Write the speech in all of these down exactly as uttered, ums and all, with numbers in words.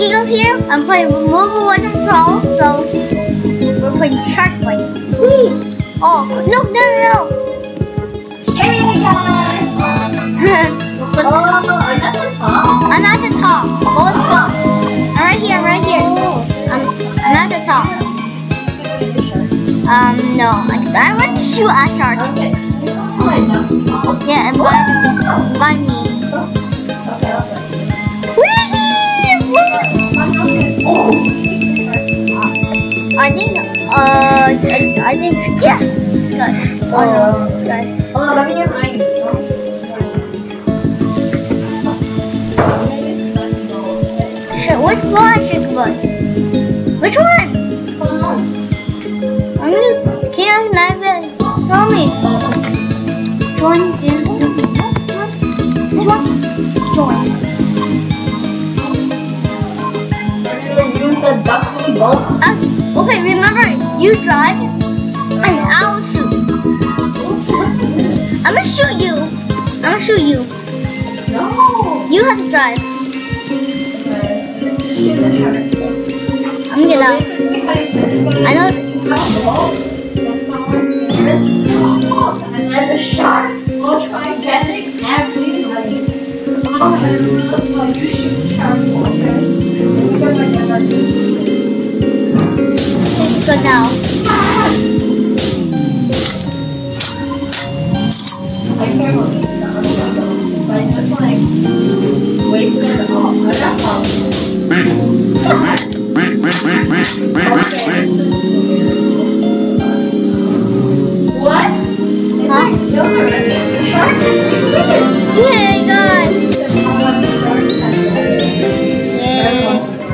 Giggles here. I'm playing with Mobile Legends Pro, so we're playing Shark Bite. Whee! Oh, no, no, no, no! Hey guys! But, oh, I'm at the top? I'm at the top. Go let's go. I'm right here, I'm right here. I'm, I'm at the top. Um, no. I, I want to shoot at sharks. Okay. Yeah, and by, by me. Okay, okay. I think, uh, I, I think, yes! It's good. Oh no, it's good. Oh, let me get mine. Shit, which floor I should put? Which one? I mean, can't I even tell me? Join, this one? This one? Join. Use the ducky boat. Uh, okay, remember, you drive, and I'll shoot. I'm gonna shoot you. I'm gonna shoot you. No. You have to drive. Shoot the shark. I'm gonna get out. I know. And then the shark will try getting everybody. Oh, you shoot the shark, okay? Let's go now. I can't believe that. I just like wasted all. I got all. What? Huh? The shark is big. Yeah, guys. Yeah.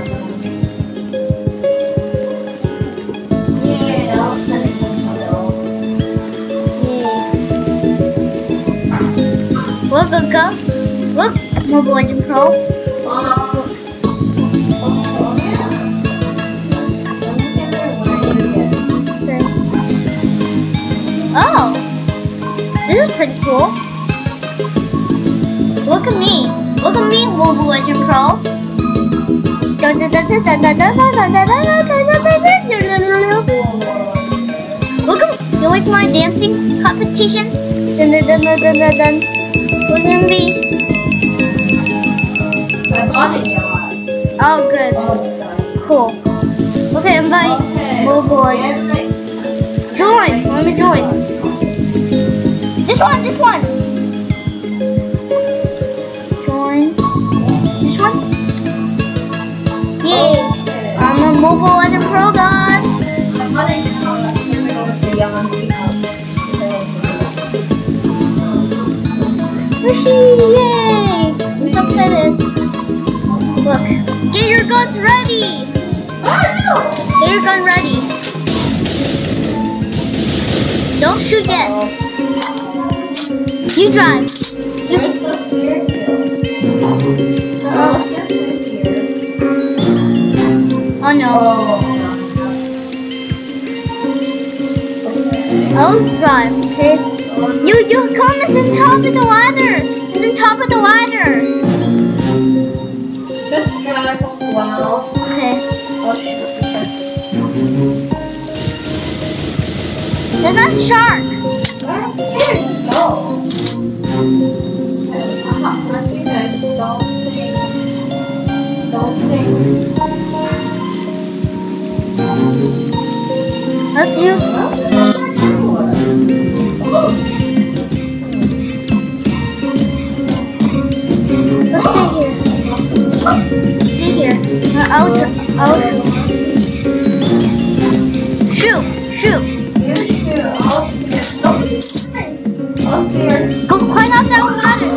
Look, look, go. Look, Mobile Legends Pro. Okay. Oh, this is pretty cool. Look at me. Look at me, Mobile Legends Pro. Look at me. You like my dancing competition? Dun dun dun dun dun dun dun. What's it gonna be? I bought it, y'all. Oh, good. Oh, it's done. Cool. Okay, invite Okay. Mobile Legends. Join. Let me join. This one. This one. Join. This one. Yay! I'm a Mobile Legends Pro, guys. My mother just told us to go with the young people. Yay! I'm so excited. Look. Get your guns ready. Get your gun ready. Don't shoot yet. You drive. You Where's the steering wheel? Uh-oh. Let's just sit here. Oh no. Oh, I'll drive, okay? You you come at the top of the ladder. At the top of the ladder. just drive a while. Okay. I'll shoot the shark. There's that shark. Where did it go? Uh-huh. Let's do this. Don't sing. Don't sing. That's you. Oh. Let's stay here. Stay here. Uh, I'll I'll shoot. Shoot. You shoot. I'll shoot. Don't be scared. I'll steer. Go climb up that ladder.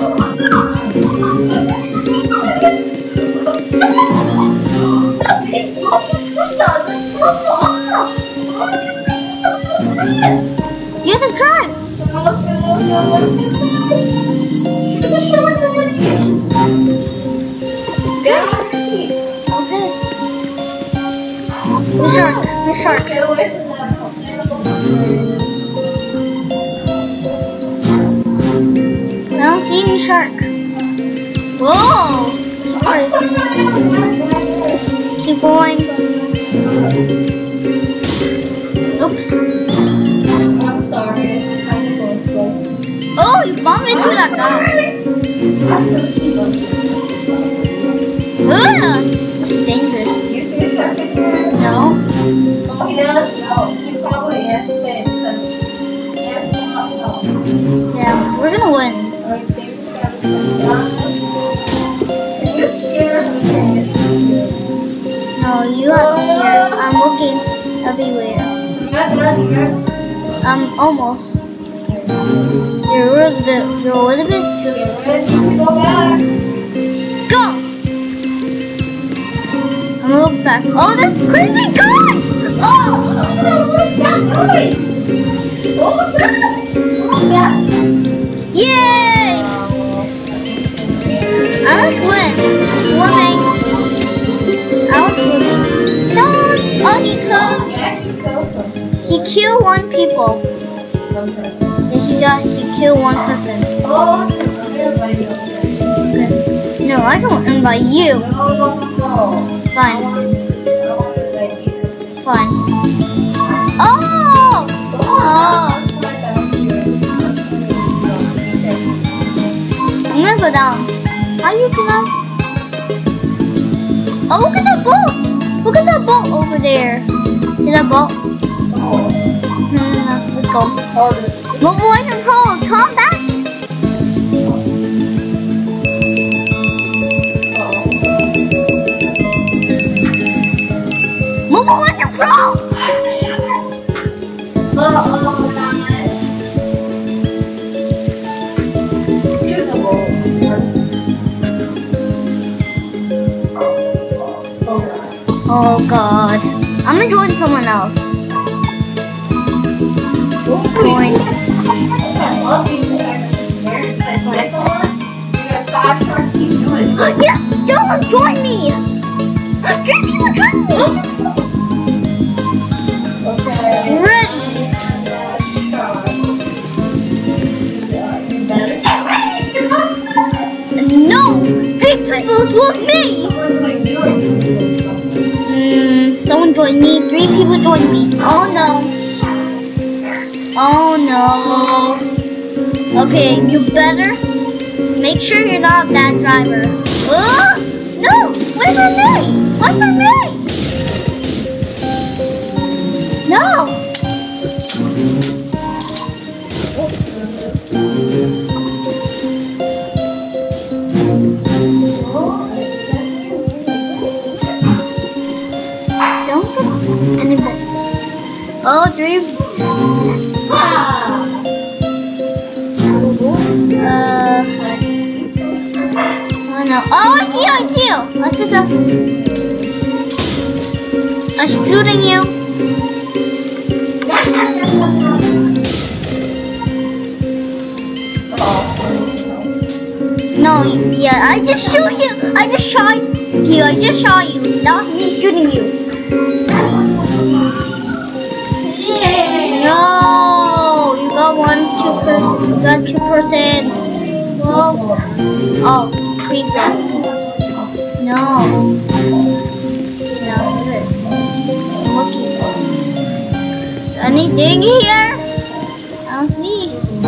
You have to drive. Okay. The shark. The shark. Get away from that. I don't see any shark. Whoa! Surprise. Boing. Oops. I'm sorry. I'm going to Oh, you bumped into that guy. Ugh, that's dangerous. You see the perfect there? No. Oh, he does? No. He probably is big because he has not no. Yeah, we're gonna win. Like, they got Can you scare him? No, you have to hear. I'm looking everywhere. Not, not, not. Um, almost. You're a little bit. You're a little bit. Get ready to go back. Go. I'm gonna look back. Oh, this crazy guy! Oh, what's that noise? What was that? Oh, yeah. Yay! I was win. Swimming. I was swimming. No. Oh, he killed. Yeah, he killed him. He killed one people. One person. Yeah, he got. He killed one person. Oh, I'm gonna invite you over there. No, I don't invite you. No, no, no. Fine. I want to invite you. Fine. Oh! Oh! I'm gonna go down. How you can I? Oh, look at that boat! Look at that boat over there. See that boat? Oh. No, no, no. Let's go. Oh, Mobile Legend Pro, come back! Mobile Legend Pro! oh, oh, nice. Choose a bowl. Oh, God. Oh god. I'm gonna join someone else. Join. I love these characters. Like this one, you got five sharks, keep doing it. Yeah, someone join me! Three people join me! Okay. Ready! No! Three people's with me! Hmm, someone join me. Three people join me. Oh no. Oh no. Okay, you better make sure you're not a bad driver. Oh! No! Where's my mate? Where's my mate? No! Don't get any bits. Oh, three. Uh, oh no. Oh, I see you, I see you. I see you. I'm shooting you. No, yeah, I just shoot you. I just shot you. I just shot you. That was me shooting you. No, you got one, two person. You got two persons. Whoa. Oh, creeper. No. No, I'm looking. Anything here? I don't see.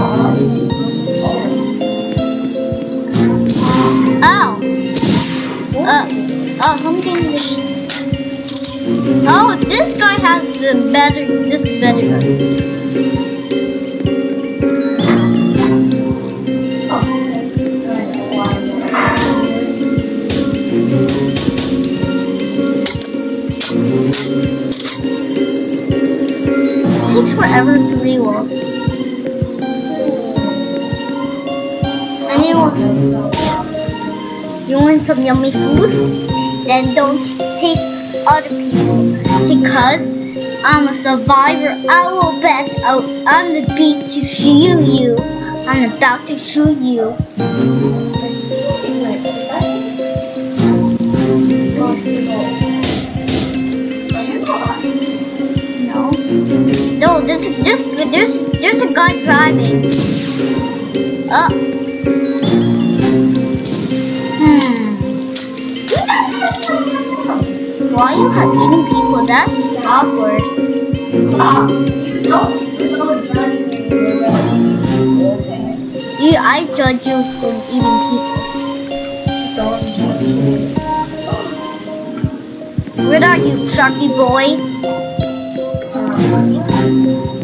Oh. Uh, oh, something. Oh, this guy has the better, this better gun. It takes forever to reload. Anyone? You want some yummy food? Then don't taste other people. Because I'm a survivor, I will back out on the beach to shoot you. I'm about to shoot you. No. No, there's there's there's there's a guy driving. Uh. Hmm. Why you have eating people? That's awkward. Ah, you don't, you don't judge me. Okay. You, I judge you for eating people. Don't judge me. Where are you, Sharky boy? Um,